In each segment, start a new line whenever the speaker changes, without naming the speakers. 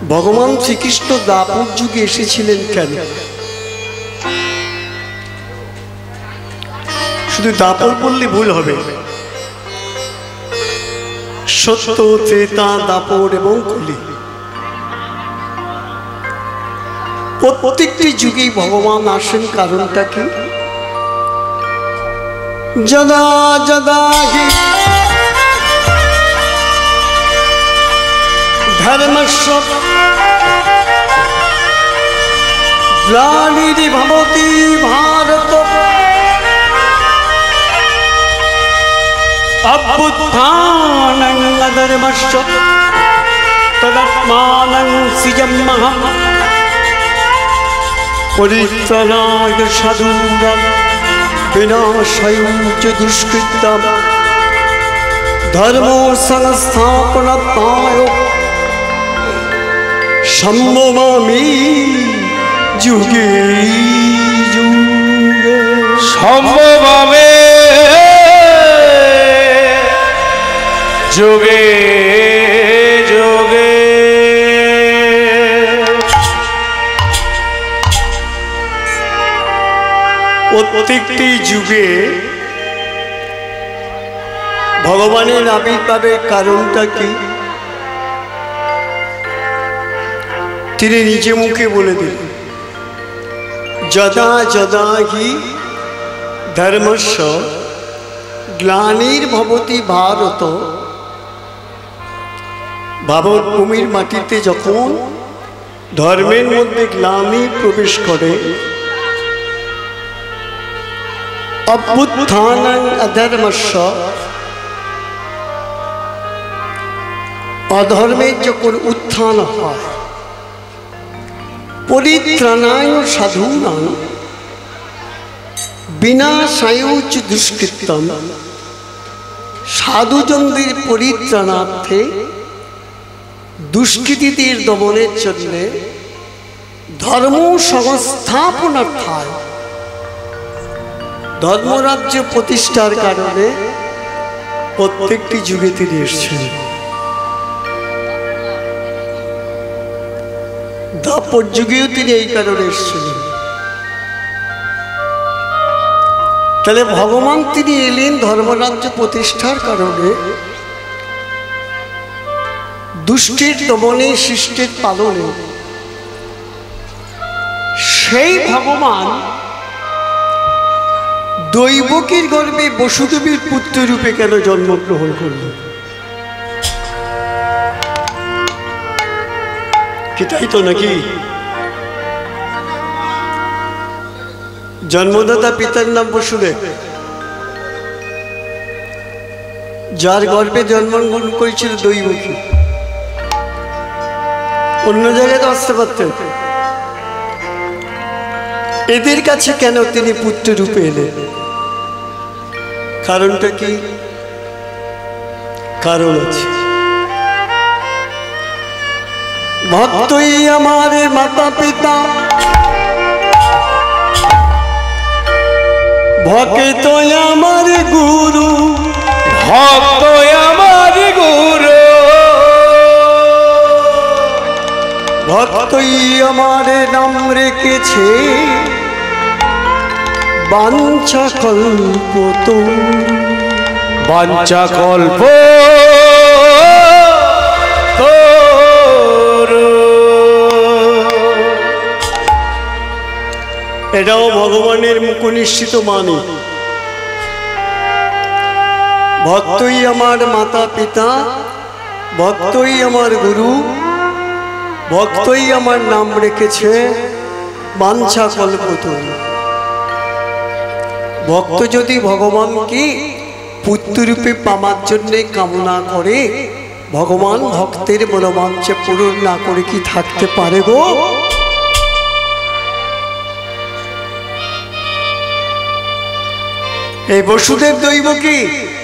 ভগবান শ্রীকৃষ্ণ দ্বাপর যুগে এসেছিলেন কেন? শুধু দাপর বললে ভুল হবে, সত্য, ত্রেতা, দাপর এবং কলি প্রত্যেকটি যুগেই ভগবান আসেন। কারণটা কি? যদা যদা হি ধর্মস্য গ্লানির্ভবতি ভারত অভ্যুত্থানং অধর্মস্য তদাত্মানং সৃজম্যহং পরিত্রাণায় সাধূনাং বিনাশায় চ দুষ্কৃতাম ধর্ম সংস্থাপনায় সম্ভবামি যুগে যুগে।
সম্ভবামি যুগে যুগে।
প্রত্যেকটি যুগে ভগবানের আবির্ভাবের কারণটা কি তিনি নিজে মুখে বলে দিলেন। যদা যদা হি ধর্মস্য গ্লানির্ভবতি ভারত, ভারত ভূমির মাটিতে যখন ধর্মের মধ্যে গ্লানি প্রবেশ করে, অভ্যুত্থানং অধর্মস্য, অধর্মের যখন উত্থান হয়, পরিত্রাণায় সাধূনাং বিনাশায় চ দুষ্কৃতম, সাধুজনদের পরিত্রাণার্থে দুষ্কৃতীদের দমনের জন্য ধর্ম সংস্থাপনার্থায় ধর্মরাজ্য প্রতিষ্ঠার কারণে প্রত্যেকটি যুগে তিনি এসেছেন। দাপর যুগেও তিনি এই কারণে এসেছিলেন। তাহলে ভগবান তিনি এলেন ধর্মরাজ্য প্রতিষ্ঠার কারণে, দুষ্টের দমনে, শিষ্টের পালনে। সেই ভগবান দৈবকীর গর্ভে বসুদেবীর পুত্র রূপে কেন জন্মগ্রহণ করলেন? কি তাই তো নাকি? জন্মদাতা পিতার নাম বসুদেব, যার গর্ভে জন্মগ্রহণ করেছিল দৈবকী। অন্য জায়গায় তো আসতে পারতেন, এদের কাছে কেন তিনি পুত্র রূপে এলেন? কারণটা কি? কারণ আছে। ভক্তই আমার মাতা পিতা, ভক্ত আমার গুরু,
ভক্ত আমার গুরু,
ভক্তই আমার নাম রেখেছে বাঞ্ছা কল্প তো,
বাঞ্ছা কল্প।
এটাও ভগবানের মুখনিশ্চিত বাণী। ভক্তই আমার মাতা পিতা, ভক্তই আমার গুরু, ভক্তই আমার নাম রেখেছে বাঞ্ছা কল্পতরু। ভক্ত যদি ভগবানকে পুত্ররূপে পাওয়ার জন্য কামনা করে, ভগবান ভক্তের মনোবাঞ্ছা পূরণ না করে কি থাকতে পারে গো? এই বসুদেব দৈবকী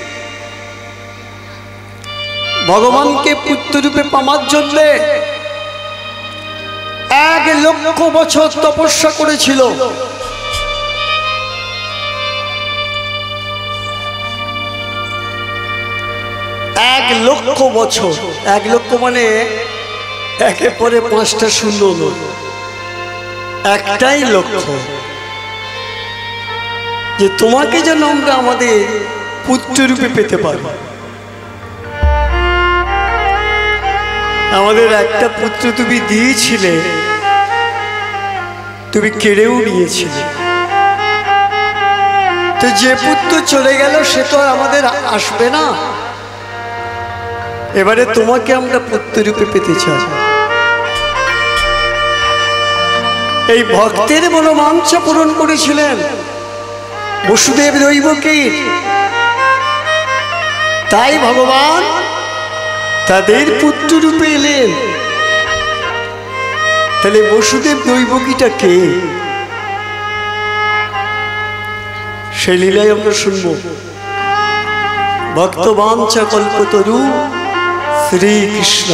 ভগবানকে পুত্ররূপে পাওয়ার জন্য 1,00,000 বছর তপস্যা করেছিল। 1,00,000 বছর, 1,00,000 মানে একে পরে 5টা শূন্য নয়, একটাই লক্ষ্য, যে তোমাকে যেন আমরা আমাদের পুত্ররূপে পেতে পারি। আমাদের একটা পুত্র তুমি দিয়েছিলে, তুমি কেড়েও নিয়েছিলে। তো যে পুত্র চলে গেল সে তো আর আমাদের আসবে না। এবারে তোমাকে আমরা পুত্ররূপে পেতে চাই। এই ভক্তের মনোবাঞ্ছা পূরণ করেছিলেন বসুদেব দৈবকীর। তাই ভগবান তাদের পুত্ররূপে এলেন। তাহলে বসুদেব দৈবকীটা কে? সেই লীলায় আমরা শুনবো। ভক্তবাঞ্ছা কল্পতরু শ্রীকৃষ্ণ।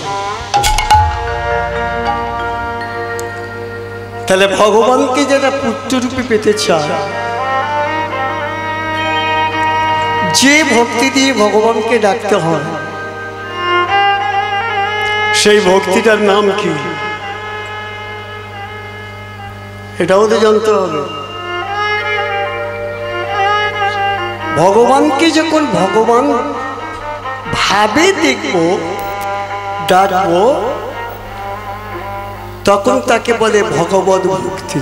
তাহলে ভগবানকে যারা পুত্ররূপে পেতে চায়, যে ভক্তি দিয়ে ভগবানকে ডাকতে হয়, সেই ভক্তিটার নাম কি এটাও তো জানতে হবে। ভগবানকে যখন ভগবান ভাবে দেখব, ডাকবো, তখন তাকে বলে ভগবত ভক্তি।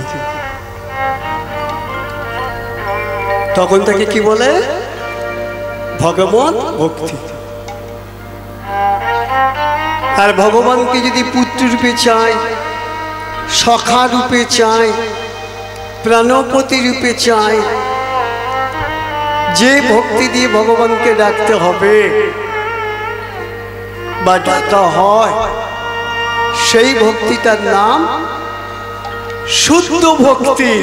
তখন তাকে কি বলে? ভগবত ভক্তি। আর ভগবানকে যদি পুত্র রূপে চাই, সখা রূপে চাই, প্রাণপতি রূপে চাই, যে ভক্তি দিয়ে ভগবানকে ডাকতে হবে বা ডাকা হয়, সেই ভক্তিটার নাম শুদ্ধ ভক্তি।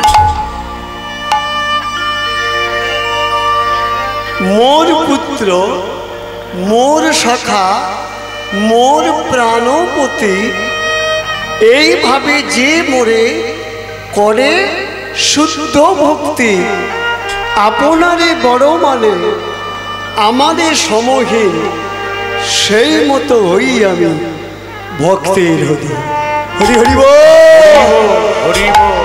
মোর পুত্র, মোর সখা, মোর প্রাণপতি, এইভাবে যে মোরে করে শুদ্ধ ভক্তি, আপনারে বড় মানে আমাদের সমহীন, সেই মতো হই আমি ভক্তের হরি। হরি হরি বল, হরি বল।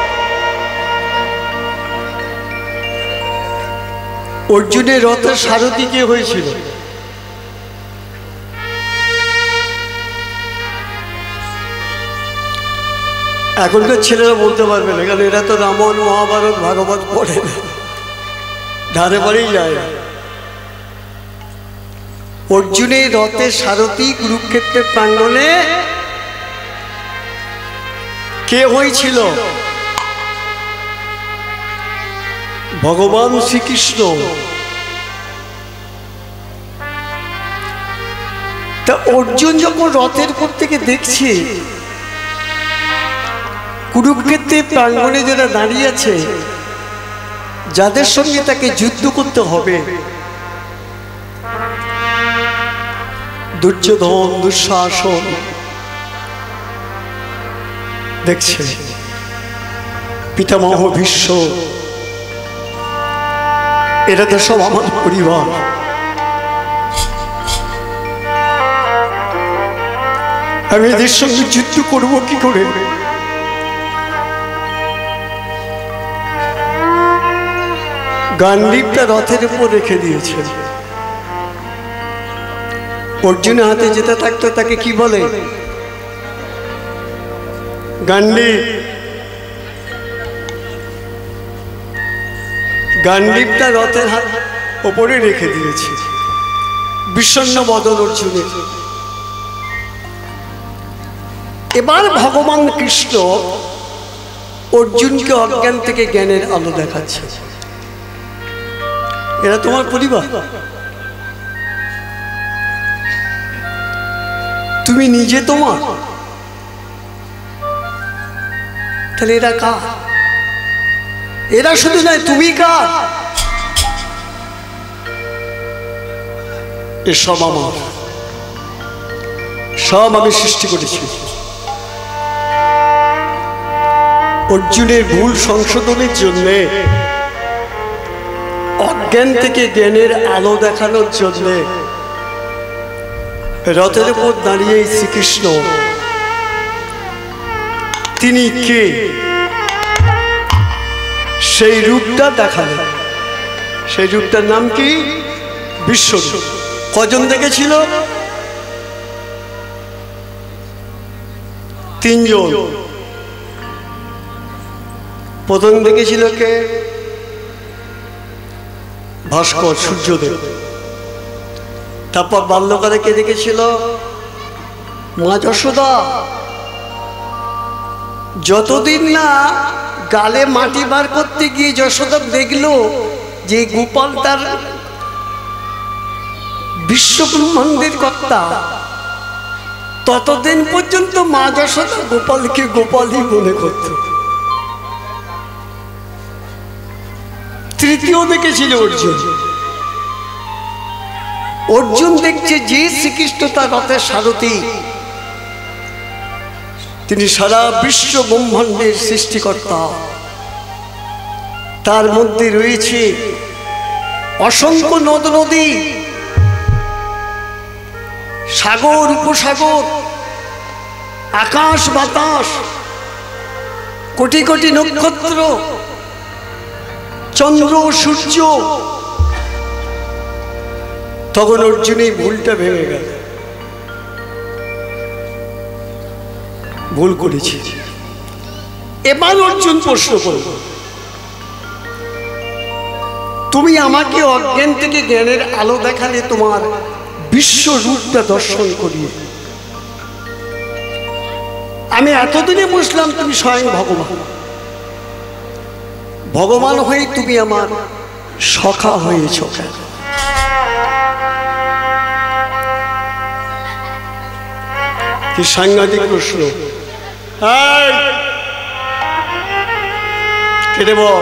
অর্জুনের রথের সারথি কে হয়েছিল? এখনকার ছেলেরা বলতে পারবে না, কারণ এরা তো রামায়ণ মহাভারত ভাগবত পড়ে না, ধারে বাড়েই যায় না। অর্জুনের রথের সারথি কুরুক্ষেত্রের প্রাঙ্গণে কে হয়েছিল? ভগবান শ্রীকৃষ্ণ। তা অর্জুন যখন রথের উপর থেকে দেখছে কুরুক্ষেত্রের প্রাঙ্গণে যারা দাঁড়িয়ে আছে, যাদের সঙ্গে তাকে যুদ্ধ করতে হবে, দুর্যোধন, দুঃশাসন, দেখছে পিতামহ ভীষ্ম, এরা তো সব আমার পরিবার। আমি এদের সঙ্গে যুদ্ধ করবো কি করে? গান্ডীবটা রথের উপর রেখে দিয়েছে। অর্জুনের হাতে যেটা থাকতো তাকে কি বলে? গান্ডীব। গান্ডীবটা রথের হাত ওপরে রেখে দিয়েছে। বিষণ্ণ বদন অর্জুনের। এবার ভগবান কৃষ্ণ অর্জুনকে অজ্ঞান থেকে জ্ঞানের আলো দেখাচ্ছে। এরা তোমার পরিবার, তুমি নিজে তোমার, তাহলে এরা কার? এরা শুধু নয়, তুমি কার? এসব আমার, সব আমি সৃষ্টি করেছি। অর্জুনের ভুল সংশোধনের জন্যে, অজ্ঞান থেকে জ্ঞানের আলো দেখানোর জন্যে রথের উপর দাঁড়িয়ে শ্রীকৃষ্ণ তিনি কে সেই রূপটা দেখালেন। সেই রূপটার নাম কি? বিশ্বরূপ। কজন দেখেছিল? 3 জন। প্রথম দেখেছিল কে? ভাস্কর, সূর্যদেব। তারপর বাল্যকালে কে দেখেছিল? মা যশোদা। যতদিন না গালে মাটি বার করতে গিয়ে যশোদা দেখলো যে গোপাল তার বিশ্বব্রহ্মাণ্ডের কর্তা, ততদিন পর্যন্ত মা যশোদা গোপালকে গোপালই মনে করত। তৃতীয় দেখেছিল অর্জুন। অর্জুন দেখছে যে শ্রীকৃষ্ণ তার রথের সারথি, তিনি সারা বিশ্ব ব্রহ্মাণ্ডের সৃষ্টিকর্তা। তার মধ্যে রয়েছে অসংখ্য নদ নদী, সাগর উপসাগর, আকাশ বাতাস, কোটি কোটি নক্ষত্র, চন্দ্র সূর্য। তখন অর্জুন এই ভুলটা ভেঙে গেল, ভুল করেছি। এবার অর্জুন প্রশ্ন করল, তুমি আমাকে অজ্ঞান থেকে জ্ঞানের আলো দেখালে তোমার বিশ্ব রূপটা দর্শন করিয়ে। আমি এতদিনে বুঝলাম তুমি স্বয়ং ভগবান। ভগবান হয়ে তুমি আমার সখা হয়েছ কেন? কি সাংঘাতিক প্রশ্ন! কেটে বল।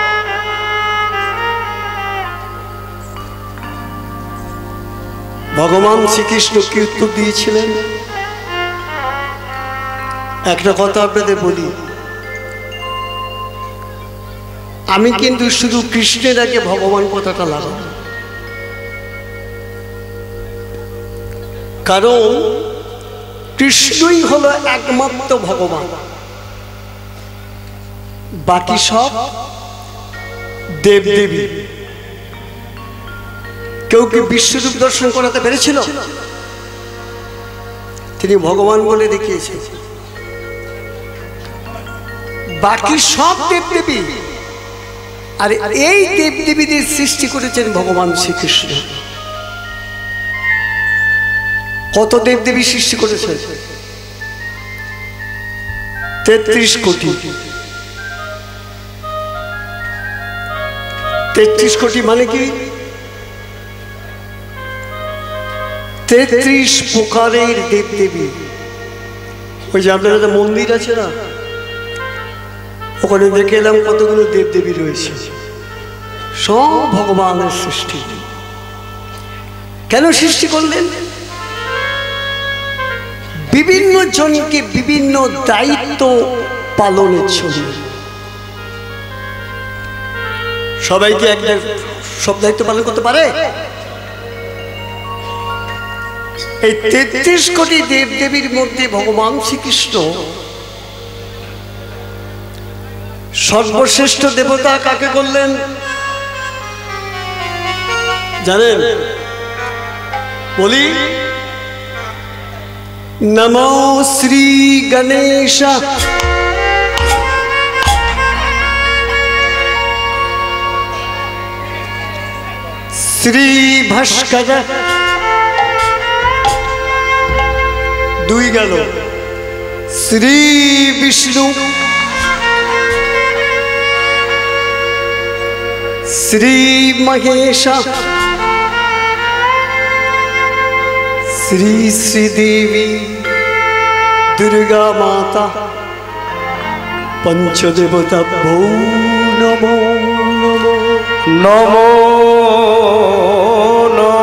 ভগবান শ্রীকৃষ্ণ কি উত্তর দিয়েছিলেন? একটা কথা আপনাদের বলি, আমি কিন্তু শুধু কৃষ্ণের আগে ভগবান কথাটা লাগাব, কারণ কৃষ্ণই হলো একমাত্র ভগবান, বাকি সব দেবদেবী। কেউ কি বিশ্বরূপ দর্শন করাতে পেরেছিল? তিনি ভগবান বলে দেখিয়েছেন। বাকি সব দেবদেবী, আর এই দেবদেবীদের সৃষ্টি করেছেন ভগবান শ্রীকৃষ্ণ। কত দেবদেবী সৃষ্টি করেছেন? 33 কোটি। 33 কোটি মানে কি? 33 প্রকারের দেবদেবী। ওই যে আপনাদের মন্দির আছে না, ওখানে দেখে এলাম কতগুলো দেবদেবী রয়েছে, সব ভগবানের সৃষ্টি। কেন সৃষ্টি করলেন? বিভিন্ন জনকে বিভিন্ন দায়িত্ব পালনের জন্য। সবাইকে একটা সব দায়িত্ব পালন করতে পারে? এই 33 কোটি দেবদেবীর মধ্যে ভগবান শ্রীকৃষ্ণ সর্বশ্রেষ্ঠ দেবতা কাকে করলেন জানেন? বলি, নমো শ্রী গণেশ শ্রী ভাস্কর। 2 গেল। শ্রী বিষ্ণু শ্রী মহেশ শ্রী শ্রীদেবী দুর্গা মাতা পঞ্চদেবতা ভো নমো নমো
নমো নমো।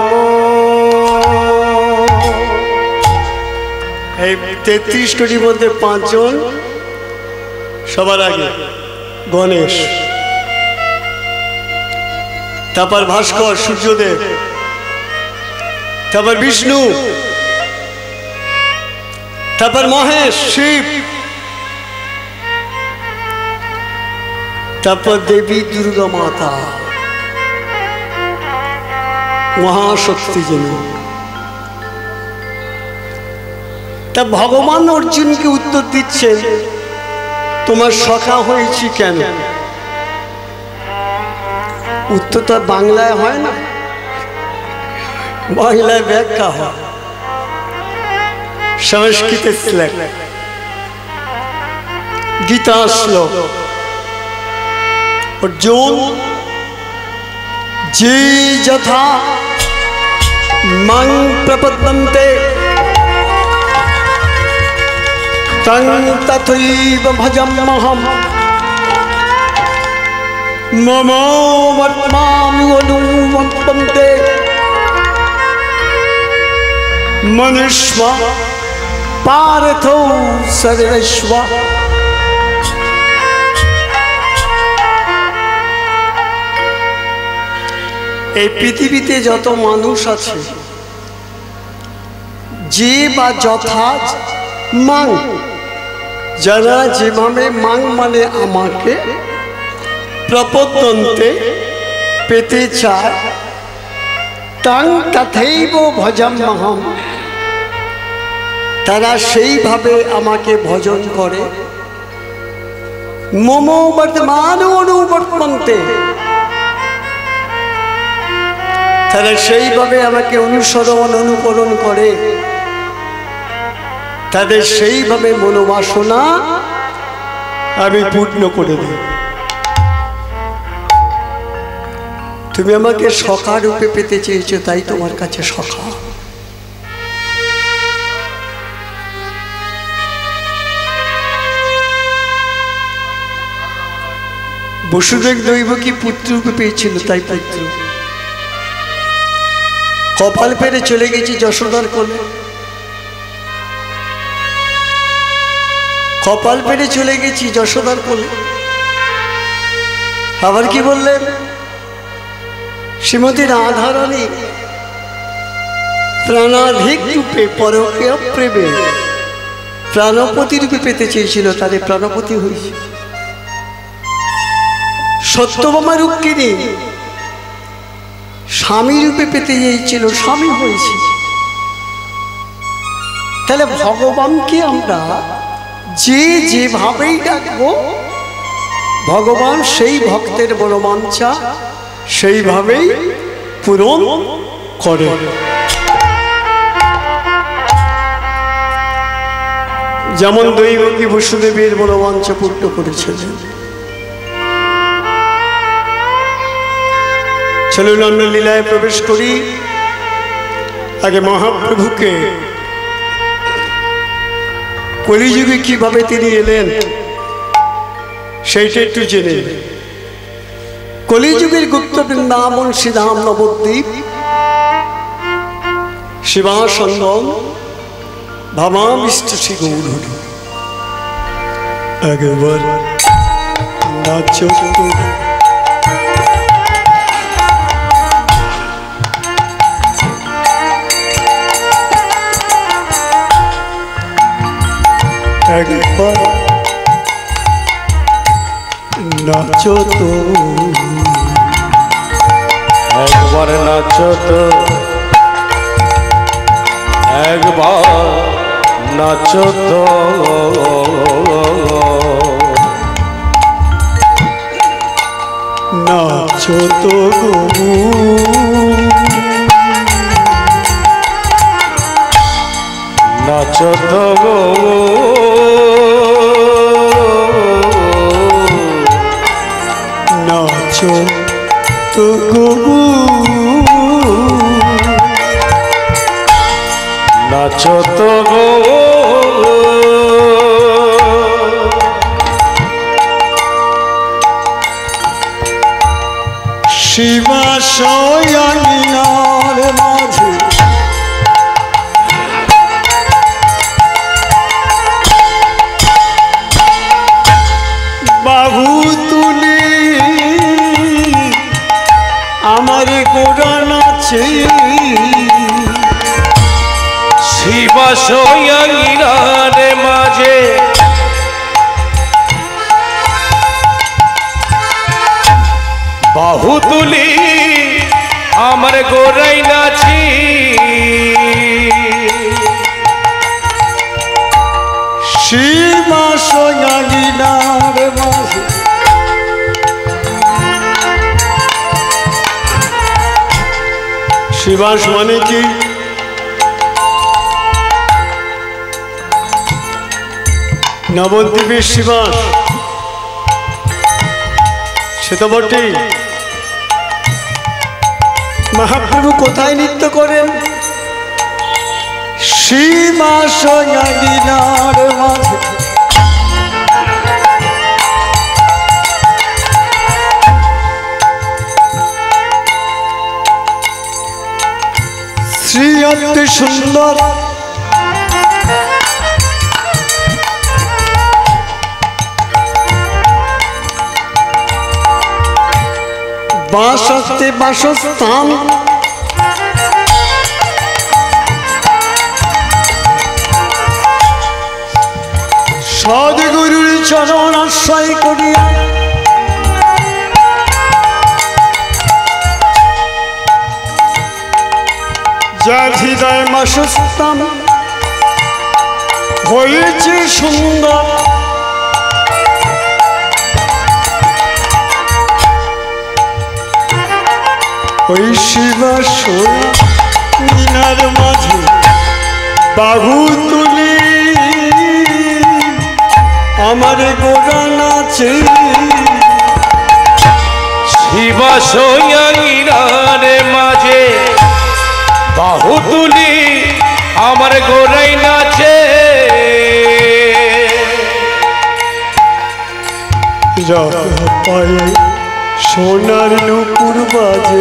এই 33 কোটির মধ্যে 5 জন সবার আগে। গণেশ, তারপর ভাস্কর সূর্যদেব, তারপর বিষ্ণু, তারপর মহেশ শিব, তারপর দেবী দুর্গা মাতা মহাশক্তি যিনি। তা ভগবান অর্জুনকে উত্তর দিচ্ছেন, তোমার সখা হয়েছি কেন? উত্তরটা বাংলায় হয় না, বাংলায় ব্যাখ্যা হয়, সংস্কৃতে শ্লোক, গীতা শ্লোক। অর্জুন যে যথা মাং প্রপদ্যন্তে তং তথৈব ভজম্যহম মম বর্তমামি অনুবর্তন্তে মনুষ্য পার্থো সর্বস্ব। এই পৃথিবীতে যত মানুষ আছে, যে বা যথা মাং, যারা যেভাবে মাং মানে আমাকে প্রপদ্যন্তে পেতে চায়, তাং তথৈব ভজাম্যহম, তারা সেইভাবে আমাকে ভজন করে। মম বর্তমান অনুবর্তন্তে, তারা সেইভাবে আমাকে অনুসরণ অনুকরণ করে, তাদের সেইভাবে মনোবাসনা আমি পূর্ণ করে দিই। তুমি আমাকে সখা রূপে পেতে চেয়েছো, তাই তোমার কাছে সখা। বসুদেব দৈবকী পুত্র রূপে পেয়েছিল, তাই পুত্র। কপাল পেরে চলে গেছি যশোদার কোলে, কপাল পেরে চলে গেছি যশোদার কোলে। আবার কি বললেন? শ্রীমতী রাধারানী প্রাণাধিক রূপে পরকীয় প্রেমে প্রাণপতি রূপে পেতে চেয়েছিল, তাদের প্রাণপতি হয়েছে। সত্যভামা রূপকিনী স্বামী রূপে পেতে চেয়েছিল, স্বামী হয়েছে। তাহলে ভগবানকে আমরা যে যেভাবেই ডাকবো, ভগবান সেই ভক্তের মনোবাঞ্ছা সেইভাবেই পূরণ করে। যেমন দৈবকী বসুদেবের মনোবাঞ্ছা পূর্ণ করেছিলেন। চলুন আমরা লীলায় প্রবেশ করি। আগে মহাপ্রভুকে কলিযুগে কিভাবে তিনি এলেন সেইটা একটু জেনে। কলিযুগের গুপ্ত বৃন্দাবন শ্রীধাম নবদ্বীপ শিবাসন্দম ভাবাবিষ্ট শ্রী গৌরহরি। একবার নাচো একবার নাচো তো,
একবার নাচো তো, একবার নাচো তো,
নাচো তো গো,
নাচো তো গো,
নাচো তো গো,
নাচো তো গো,
শিবাশয়ানিনার মাঝে বাহু তুলে আমার গোড়া নাচে।
শিবাশয়াঙ্গিনার মাঝে বাহু তুলি আমার গোরাই নাচি
শিবাশয়াঙ্গিনার মাঝে শিবাস মানে কি? নবদ্বীপের শিবাস, সে তো বটেই। মহাপ্রভু কোথায় নৃত্য করেন? শিবাশয়াঙ্গিনার মাঝে। শ্রী অতি সুন্দর বাসস্তে বাসস্থান সদ্গুরুর চরণ আশ্রয় করিয়া যার হৃদয় বাসস্থান হয়েছে সুন্দর, ওই শিবাশয়াঙ্গিনার মাঝে বাহু তুলি আমার গোরা নাচে।
শিবাশয়াঙ্গিনার মাঝে বাহু তুলি আমার গোরাই নাচে।
পায়ে সোনার নুপুর বাজে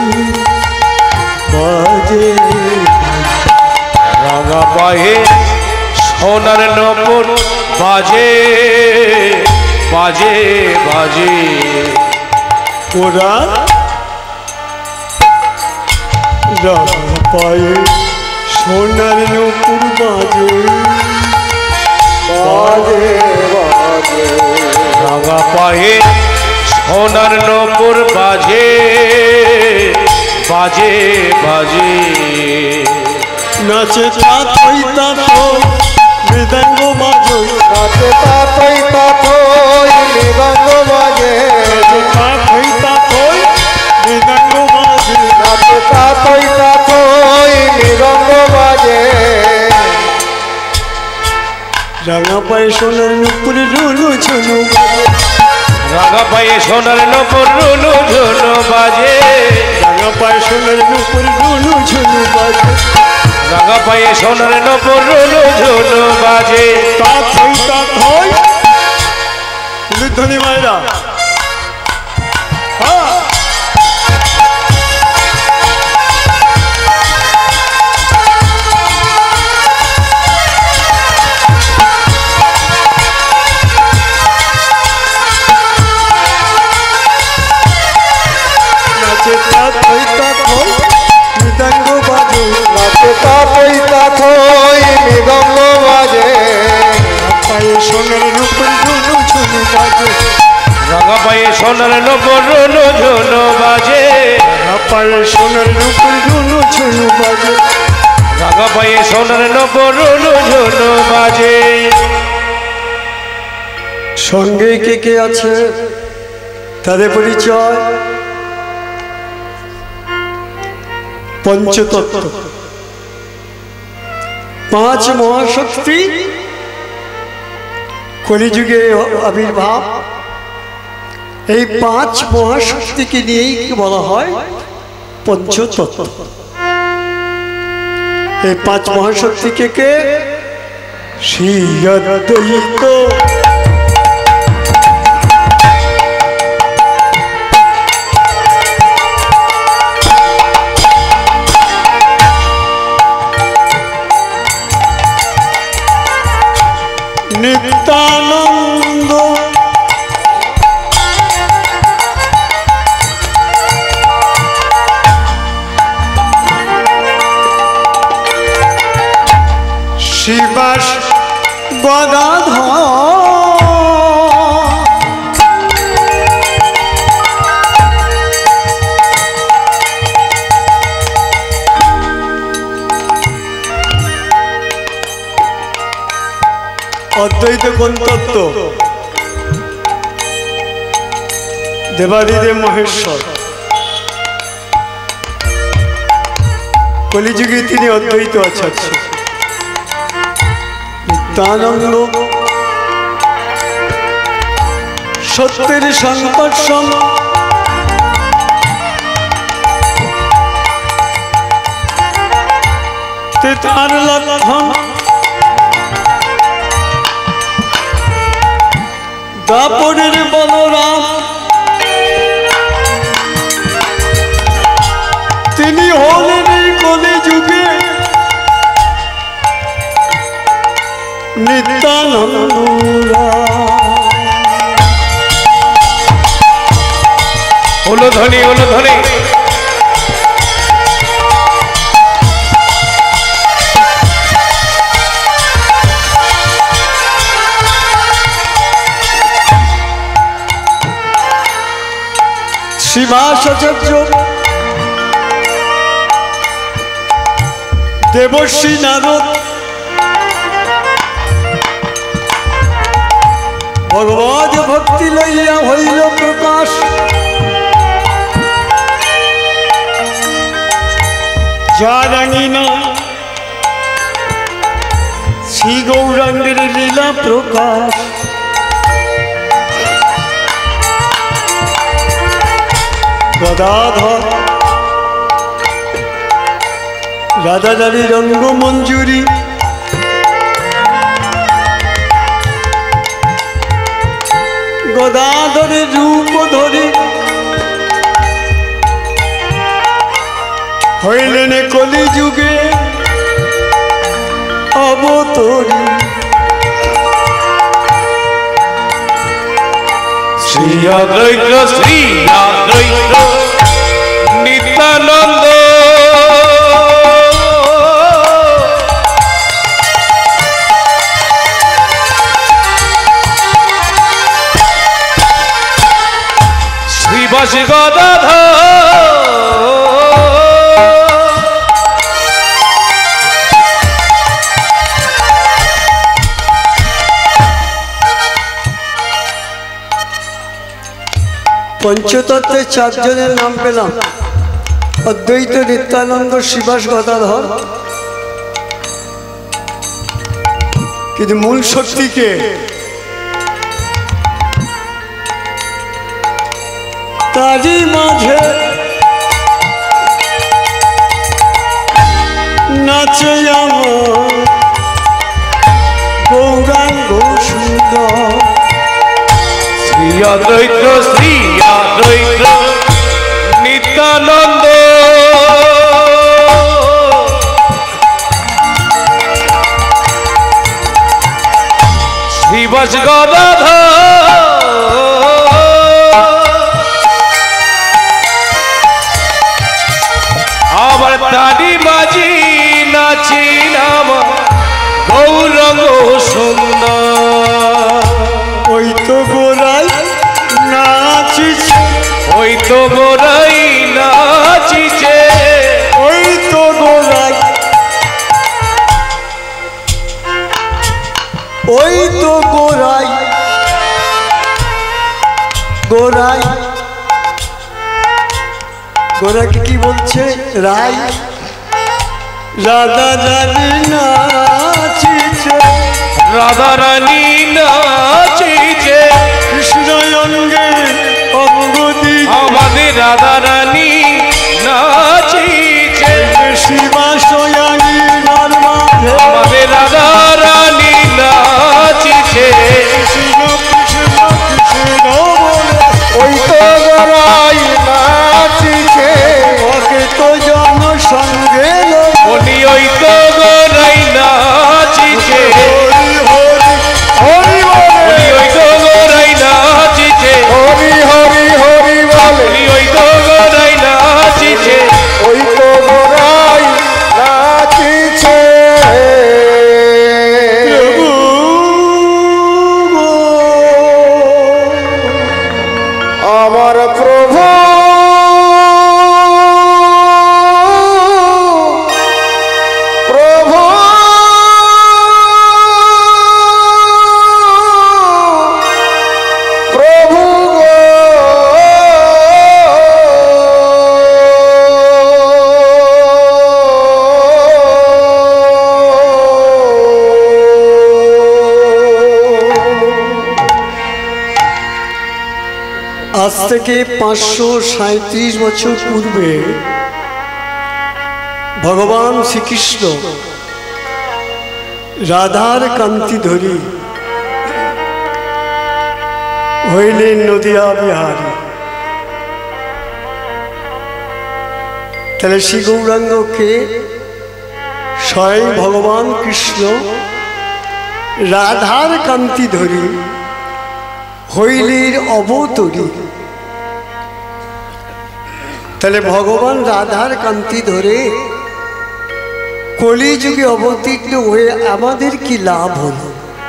বাজে,
রাঙা পায়ে সোনার নপুর বাজে বাজে বাজে।
ওরা পায়ে সোনার নুপুর বাজে বাজে বাজে,
রাঙা পায়ে সোনার নপুর বাজে বাজে বাজে।
নাচে তাতই তাতই মৃদঙ্গ বাজে,
নাচে তাতই তাতই মৃদঙ্গ বাজে,
তাতই তাতই মৃদঙ্গ বাজে,
নাচে তাতই তাতই মৃদঙ্গ বাজে।
রাঙা পায়ে সোনার নুপুর রুলু ঝুনু বাজে,
রাঙা পায়ে সোনার নপুর রুলু ঝুনু বাজে,
রাঙা পায়ে সোনার নুপুর রুলু ঝুনু বাজে,
রাঙা পায়ে সোনার নপুর রুলু ঝুনু বাজে।
তাতই তাতই ধ্বনি মায়েরা। নাচে তাতই তাতই মৃদঙ্গ বাজে,
নাচে তাতই তাতই মৃদঙ্গ বাজে,
পায়ে সোনার নুপুর রুলু ঝুনু বাজে,
রাঙা পায়ে সোনার নপুর রুলু ঝুনু বাজে,
পায়ে সোনার নুপুর রুলু ঝুনু বাজে।
রাঙা পায়ে সোনার নপুর রুলু ঝুনু বাজে।
সঙ্গে কে কে আছে তাদের পরিচয়? পঞ্চতত্ত্ব, পাঁচ মহাশক্তি, কলিযুগে আবির্ভাব। এই পাঁচ মহাশক্তিকে নিয়েই বলা হয় পঞ্চতত্ত্ব। এই পাঁচ মহাশক্তিকে কে? শ্রী অদ্বৈত নিত্যানন্দ শিবাস গদাধর অদ্বৈত কোন তত্ত্ব? দেবাদিদেব মহেশ্বর। কলিযুগে তিনি অদ্বৈত আচার্য। নিত্যানন্দ সত্যের সংকর্ষণ তার লক্ষণ দাপরের বলরাম তিনি হলেন এই কলিযুগে নিত্যানন্দ।
হলো ধ্বনি, হলো ধ্বনি।
শিবাসাচার্য দেবর্ষি নারদ ভগবত ভক্তি লইয়া হইল প্রকাশ। জানি শ্রী গৌরাঙ্গের লীলা প্রকাশ। গদাধর রাধারানী রঙ্গ মঞ্জুরি গদাধরের রূপ ধরি হইলেন কলিযুগে অবতরী।
শ্রী অদ্বৈত শ্রী অদ্বৈত নিত্যানন্দ শ্রীবাস গদাধর
পঞ্চতত্ত্বের চারজনের নাম পেলাম, অদ্বৈত, নিত্যানন্দ, শিবাস, গদাধর। কিন্তু মূল শক্তিকে তারই মাঝে নাচে আমার গৌরাঙ্গ সুন্দর।
শ্রী অদ্বৈত শ্রী অদ্বৈত নিত্যানন্দ শ্রীবাস গদাধর আবার তারি বাজি নাচিলাম গৌরঙ্গ সুন্দর।
ওই তো গোরাই নাচিছে,
ওই তো গোরাই নাচিছে,
ওই তো গোরাই, ওই তো গোরাই, গোরাই। গোরাকে কি বলছে? রাই। রাধা রানী নাচিছে,
রাধা রানী নাচিছে,
কৃষ্ণ অঙ্গে অঙ্গদি
আমাদের রাধা রানী নাচিছে,
শিবাশয়ানী নর্মাধে
আমাদের রাধা রানী নাচিছে।
কৃষ্ণ কৃষ্ণ কৃষ্ণ বলে
ওই তো গড়াই নাচিছে,
ওকে তো জন সঙ্গে
বলি ওই তো গোরাই নাচিছে,
হরি হরি
হরি বলে,
বলি ওই তো গোরাই নাচিছে,
হরি হরি হরি বলে,
বলি ওই তো গোরাই নাচিছে,
ওই তো গড়াই
আজ থেকে 537 বছর পূর্বে ভগবান শ্রীকৃষ্ণ রাধার কান্তি ধরি হইলেন নদিয়া বিহারী। তাহলে শ্রী গৌরাঙ্গকে স্বয়ং ভগবান কৃষ্ণ রাধার কান্তি ধরি হইলের অবতরী। তাহলে ভগবান রাধার কান্তি ধরে কলিযুগে অবতীর্ণ হয়ে আমাদের কি লাভ হলো?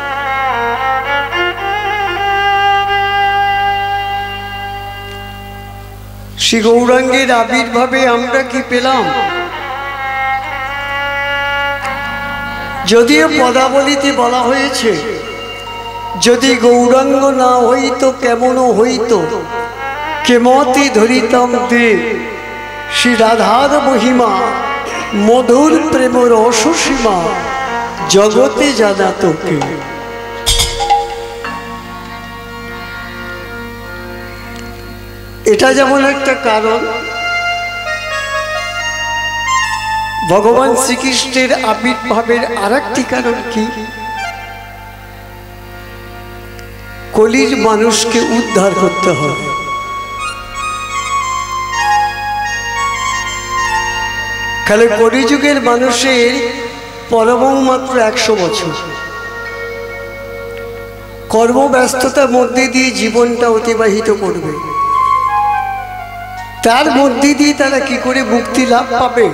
শ্রী গৌরাঙ্গের আবির্ভাবে আমরা কি পেলাম? যদিও পদাবলিতে বলা হয়েছে, যদি গৌরাঙ্গ না হইতো কেমন হইতো, কেমতে ধরিতাম দে শ্রী রাধার মহিমা, মধুর প্রেম রসসীমা জগতে জানা তোকে। এটা যেমন একটা কারণ, ভগবান শ্রীকৃষ্ণের আবির্ভাবের আর একটি কারণ কি? কলির মানুষকে উদ্ধার করতে হবে। খালি কলিযুগের মানুষের পরমং মাত্র 100 বছর, কর্মব্যস্ততার মধ্যে দিয়ে জীবনটা অতিবাহিত করবে। তার মধ্যে দিয়ে তারা কি করে মুক্তি লাভ পাবে,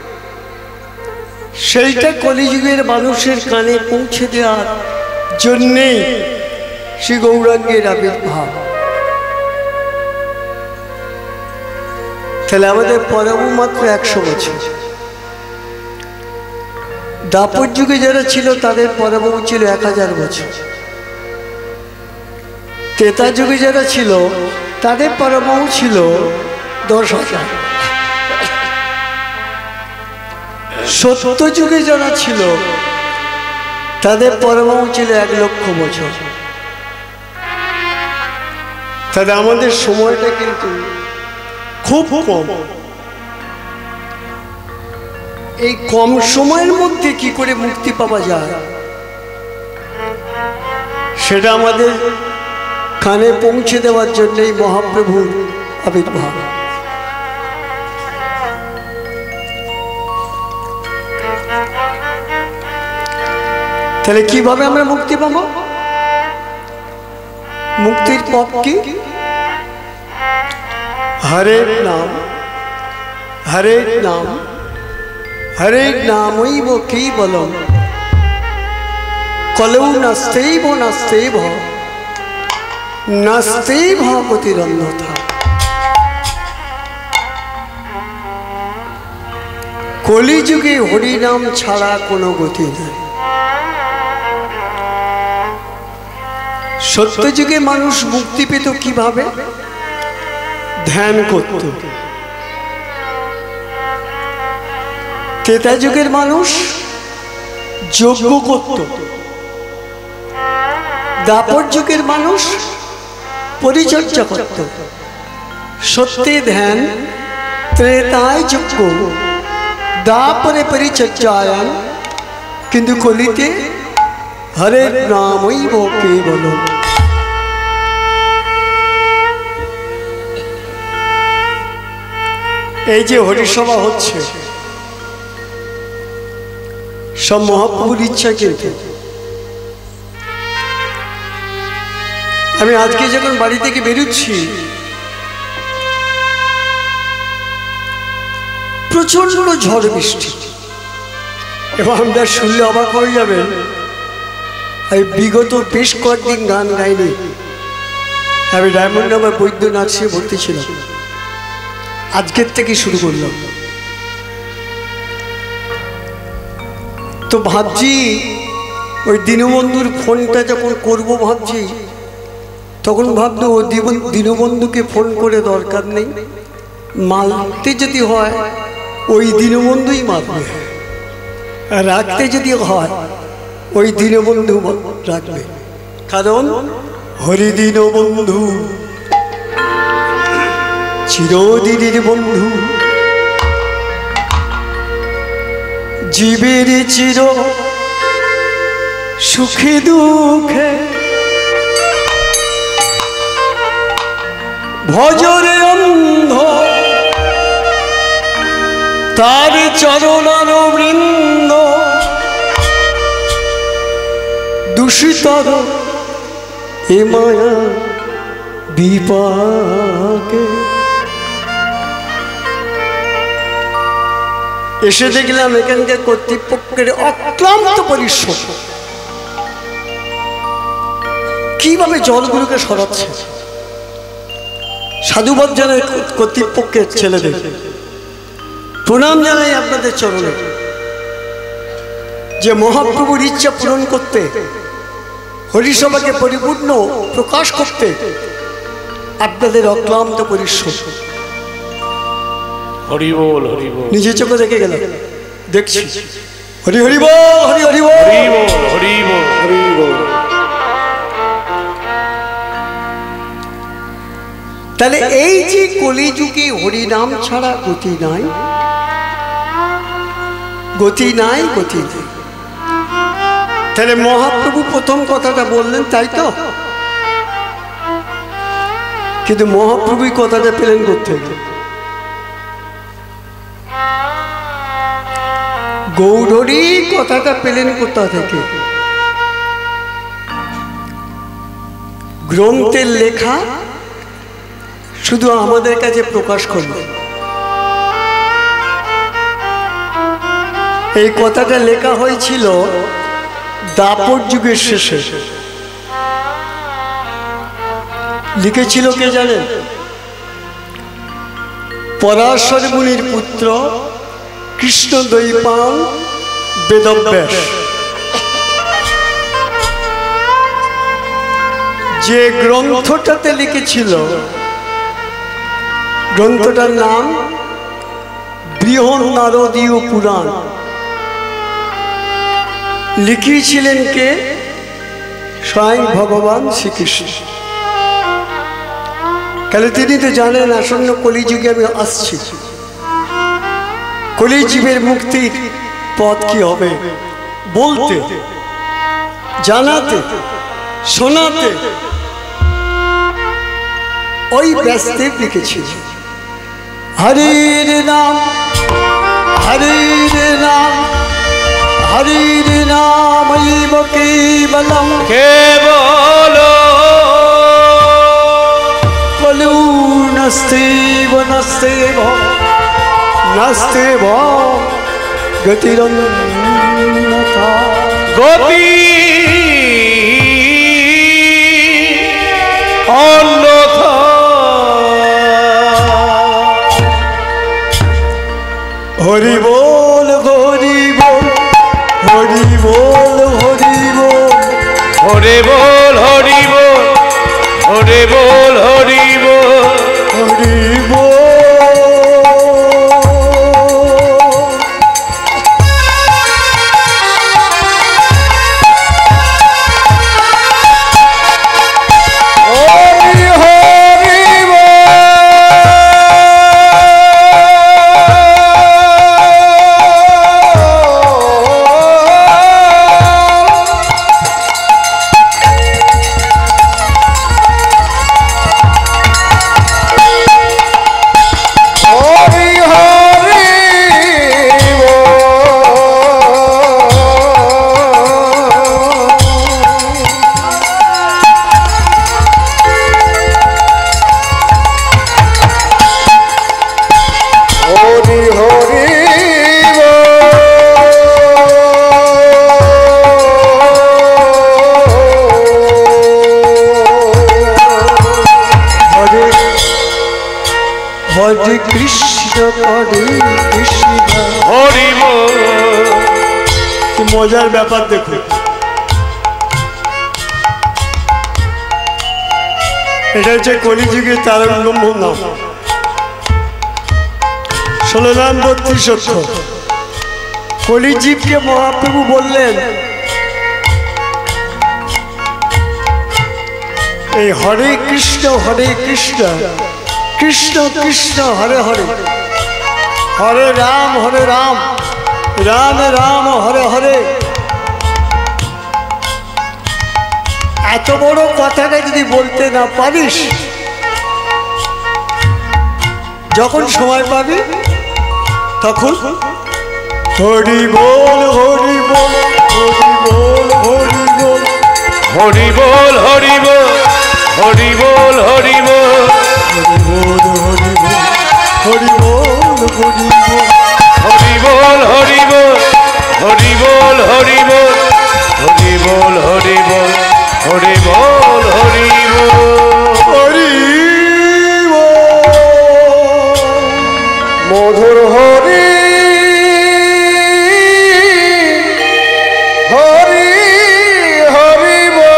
সেইটা কলিযুগের মানুষের কানে পৌঁছে দেওয়ার জন্যেই শ্রী গৌরাঙ্গের আবির্ভাব। তাহলে আমাদের পরমং মাত্র 100 বছর। দাপর যুগে যারা ছিল তাদের পরমং ছিল 1000 বছর। ত্রেতা যুগে যারা ছিল তাদের পরমং ছিল 10,000। সত্য যুগে যারা ছিল তাদের পরমং ছিল 1,00,000 বছর। তাহলে আমাদের সময়টা কিন্তু খুব কম। এই কম সময়ের মধ্যে কি করে মুক্তি পাওয়া যায়, সেটা আমাদের কানে পৌঁছে দেওয়ার জন্যই মহাপ্রভুর আবির্ভাব। তাহলে কিভাবে আমরা মুক্তি পাবো? মুক্তির পথ কি? হরে নাম, হরে নাম, হরে নামৈব কেবলম কলৌ নাস্তেইব নাস্তেইব নাস্তেইব গতিরন্যথা। কলিযুগে হরিনাম ছাড়া কোনো গতি নেই। সত্যযুগে মানুষ মুক্তি পেত কিভাবে? ধ্যান করত। ত্রেতা যুগের মানুষ যজ্ঞ করত। দাপর যুগের মানুষ পরিচর্যা করত। সত্যে ধ্যান, ত্রেতায় যজ্ঞ, দাপরে পরিচর্যায়ন, কিন্তু কলিতে হরে নামৈব কেবলম। এই যে হরিসভা হচ্ছে সব মহাপ্রভুর ইচ্ছা। কিন্তু আমি আজকে যখন বাড়ি থেকে বেরোচ্ছি, প্রচন্ড ঝড় বৃষ্টি, এবং আমরা শুনলে অবাক হয়ে যাবেন, আমি বিগত বেশ কয়েকদিন গান গাইনি। আমি ডায়মন্ড আমার বৈদ্যনাথ সে ভর্তি ছিলাম, আজকের থেকে শুরু করলাম। তো ভাবছি ওই দীনবন্ধুর ফোনটা যখন করব ভাবছি, তখন ভাবতো ও দীনবন্ধুকে ফোন করে দরকার নেই, মারতে যদি হয় ওই দীনবন্ধুই মারবে, আর রাখতে যদি হয় ওই দীনবন্ধু রাখবে। কারণ হরি দীনবন্ধু চিরদিনের বন্ধু, জীবের চির সুখে দুঃখে ভজরে অন্ধ তার চরণার বৃন্দ, দূষিতর এ মায়া বিপাকে। এসে দেখলাম এখানকার কর্তৃপক্ষের অক্লান্ত পরিশ্রম, কিভাবে জলগুলোকে সরাচ্ছে। সাধুবাদ জানাই কর্তৃপক্ষের ছেলেদের, প্রণাম জানাই আপনাদের চরণে, যে মহাপ্রভুর ইচ্ছা পূরণ করতে, হরিসভাকে পরিপূর্ণ প্রকাশ করতে আপনাদের অক্লান্ত পরিশ্রম।
হরি বল, হরি বল।
নিজে চোখে দেখে গেলাম, দেখছি। হরি হরি বল, হরি হরি বল,
হরি বল, হরি বল, হরি বল।
তাহলে এই যে কলিযুগে হরিনাম ছাড়া গতি নাই, গতি নাই, গতি নাই। তাহলে মহাপ্রভু প্রথম কথাটা বললেন, তাই তো? কিন্তু মহাপ্রভুই কথাটা পেলেন কোত্থেকে? গৌড়ী কথাটা পেলেন কোথা থেকে? গ্রন্থের লেখা শুধু আমাদের কাছে প্রকাশ করলেন। এই কথাটা লেখা হয়েছিল দাপর যুগের শেষে। লিখেছিল কে জানেন? পরাশর মুনির পুত্র কৃষ্ণদ্বৈপায়ন বেদব্যাস। যে গ্রন্থটাতে লিখেছিল, গ্রন্থটার নাম বৃহন্নারদীয় পুরাণ। লিখিয়েছিলেন কে? স্বয়ং ভগবান শ্রীকৃষ্ণ। তাহলে তিনি তো জানেন আসন্ন কলিযুগে আমি আসছি, কলিজীবের মুক্তির পথ কি হবে বলতে, জানাতে, শোনাতে ওই ব্যস্তে লিখেছিল। হরির নাম, হরির নাম, হরির নাম কেবলম
কেবল
কলু নস্তেব নস্তেব নস্তেব গতিরন্যথা।
গতি অন্যথা।
হরি বল, হরি বল, হরি বল, হরি বল,
হরে বল, হরি বল, হরে বল, হরি বল,
হরি বল। হরে কৃষ্ণ, হরে কৃষ্ণ,
হরি বল।
কি মজার ব্যাপার দেখুন। এটা হচ্ছে কলিযুগের তারঙ্গম নাম। 16 নাম 32 অক্ষর। কলিজীবকে মহাপ্রভু বললেন, এই হরে কৃষ্ণ কৃষ্ণ কৃষ্ণ হরে হরে, হরে রাম রাম রাম হরে হরে। এত বড় কথাটা যদি বলতে না পারিস, যখন সময় পাবি তখন হরি বল হরি বল হরি বল হরি বল,
হরি বল হরি বল, হরি বল হরি বল,
হরি বল হরি বল হরি বল
হরি বল হরি বল, হরি বল হরি বল, হরি বল হরি বল,
মধুর হরি হরি হরি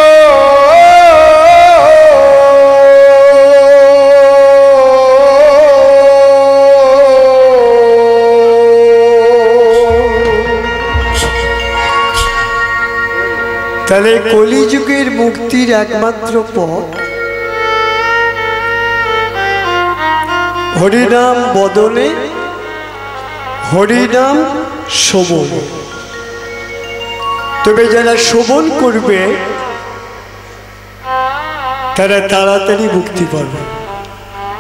তাহলে কলিযুগের মুক্তির একমাত্র পথ হরিনাম বদলে হরিনাম শোভন। তবে যারা শোভন করবে তারা তাড়াতাড়ি মুক্তি পাবে,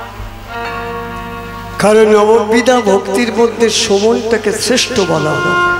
কারণ নববিধা ভক্তির মধ্যে শোভনটাকে শ্রেষ্ঠ বলা হয়।